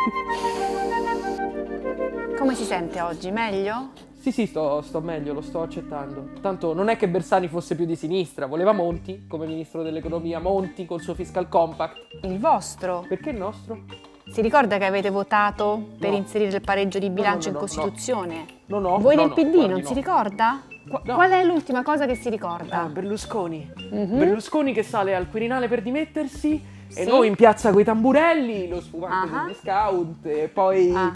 Come si sente oggi? Meglio? Sì, sto meglio, lo sto accettando. Tanto non è che Bersani fosse più di sinistra, voleva Monti come ministro dell'economia, Monti col suo fiscal compact. Il vostro? Perché il nostro? Si ricorda che avete votato per No. inserire il pareggio di bilancio No, in Costituzione? No. Voi del no, PD guardi, non no. si ricorda? No. Qual è l'ultima cosa che si ricorda? Berlusconi. Mhm. Berlusconi che sale al Quirinale per dimettersi e Sì. noi in piazza coi tamburelli, lo sfumante Ah. degli scout e poi Ah.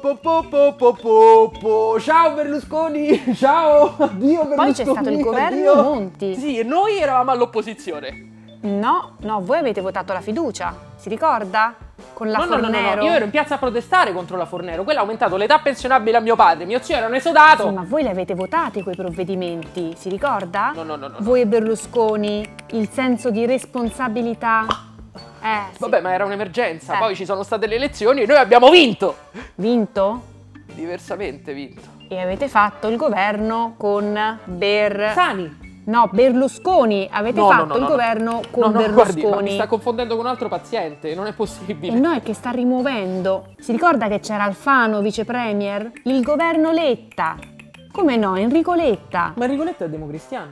Ciao Berlusconi, ciao, addio Berlusconi. Poi c'è stato il governo addio. Monti. Sì, e noi eravamo all'opposizione. No, voi avete votato la fiducia, si ricorda? Con la No, Fornero. io ero in piazza a protestare contro la Fornero, quella ha aumentato l'età pensionabile a mio padre, mio zio era un esodato. Sì, ma voi li avete votati quei provvedimenti, si ricorda? No. Voi e Berlusconi, il senso di responsabilità. Sì. Vabbè, ma era un'emergenza, Eh. poi ci sono state le elezioni e noi abbiamo vinto. Vinto? Diversamente vinto. E avete fatto il governo con Sani. No, Berlusconi. Avete fatto il governo con Guardi, Berlusconi. ma mi sta confondendo con un altro paziente, non è possibile. E no, è che sta rimuovendo. Si ricorda che c'era Alfano, vice premier? Il governo Letta. Come no, Enrico Letta. Ma Rigoletto è democristiano.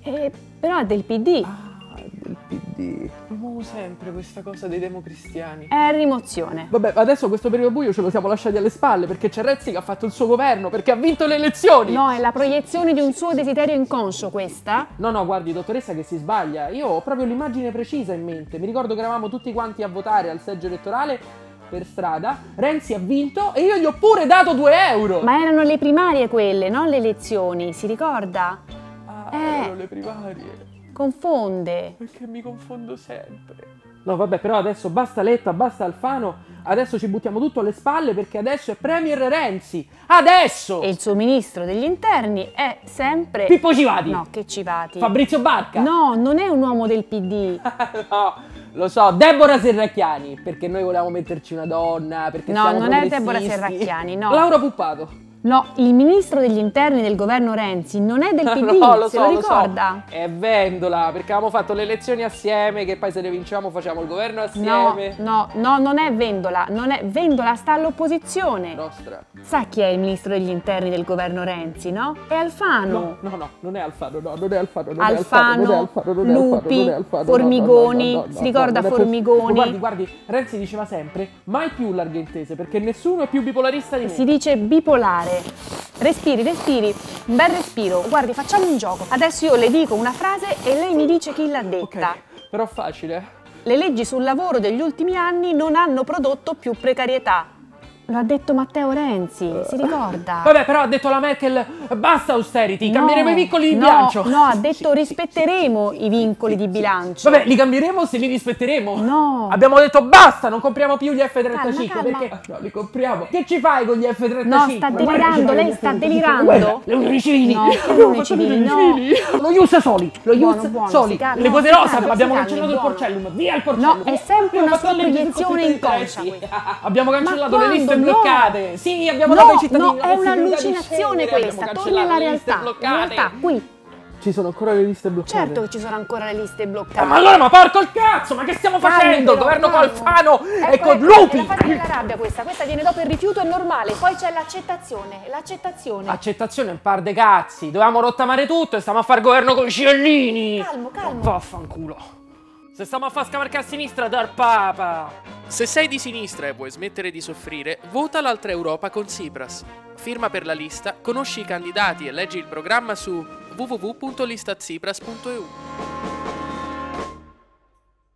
Però è del PD. Ah, è del PD. Promuovo sempre questa cosa dei democristiani. È rimozione. Vabbè, adesso questo periodo buio ce lo siamo lasciati alle spalle perché c'è Renzi che ha fatto il suo governo, perché ha vinto le elezioni. No, è la proiezione di un suo desiderio inconscio questa. No, guardi, dottoressa, che si sbaglia. Io ho proprio l'immagine precisa in mente. Mi ricordo che eravamo tutti quanti a votare al seggio elettorale per strada. Renzi ha vinto e io gli ho pure dato 2 euro. Ma erano le primarie quelle, non le elezioni, si ricorda? Erano le primarie. Confonde. Perché mi confondo sempre. No, vabbè, però adesso basta Letta, basta Alfano. Adesso ci buttiamo tutto alle spalle perché adesso è Premier Renzi. Adesso! E il suo ministro degli interni è sempre... Pippo Civati. No, che Civati. Fabrizio Barca. No, non è un uomo del PD. No, lo so, Deborah Serracchiani, perché noi volevamo metterci una donna, perché No, siamo non è progressisti. Deborah Serracchiani, no. Laura Puppato. No, il ministro degli interni del governo Renzi non è del PD, No, lo se so, lo lo so. ricorda? È Vendola, perché avevamo fatto le elezioni assieme, che poi se le vinciamo facciamo il governo assieme. No, non è Vendola, Vendola sta all'opposizione. Nostra. Sa chi è il ministro degli interni del governo Renzi, no? È Alfano. No, non è Alfano, no, non è Alfano, non Alfano, è Alfano, non è Lupi, non è Alfano, Formigoni, no, si ricorda non è Formigoni? Guardi, Renzi diceva sempre, mai più l'argentese, perché nessuno è più bipolarista di me. Si dice bipolare. Respiri, un bel respiro. Guardi, facciamo un gioco. Adesso io le dico una frase e lei mi dice chi l'ha detta. Ok, però facile. Le leggi sul lavoro degli ultimi anni non hanno prodotto più precarietà. Lo ha detto Matteo Renzi, si ricorda? Vabbè, però ha detto la Merkel, basta austerity, cambieremo i vincoli di bilancio. No, ha detto rispetteremo i vincoli di bilancio. Vabbè, li cambieremo se li rispetteremo. No. Abbiamo detto basta, non compriamo più gli F-35, Calma. perché no, li compriamo. Che ci fai con gli F-35? No, sta delirando, lei sta delirando. Le unioni civili. No, che unioni civili, no. Lo Ius Soli, Buono, Soli. si calma, Le cose si rosa, calma, abbiamo si cancellato il calmi, porcellum. Via il porcellum. No, è sempre Abbiamo una fatto sua la legge sul proiezione conflitto di inconscia interessi. Abbiamo cancellato le quando? liste No. bloccate. Sì, abbiamo No, dato ai cittadini no, la è possibilità di un'allucinazione scegliere, questa. abbiamo Torni alla cancellato le liste realtà. La bloccate. realtà, qui. Ci sono ancora le liste bloccate. Certo che ci sono ancora le liste bloccate. Ma allora, ma porco il cazzo, ma che stiamo facendo? Il governo con Alfano e con Lupi! È la fase della rabbia questa viene dopo il rifiuto, è normale. Poi c'è l'accettazione, Accettazione è un par de cazzi, dovevamo rottamare tutto e stiamo a fare governo con i civellini! Calmo. Vaffanculo! Se stiamo a far scavalcare a sinistra, dar papa! Se sei di sinistra e vuoi smettere di soffrire, vota l'altra Europa con Tsipras. Firma per la lista, conosci i candidati e leggi il programma su www.listatsipras.eu.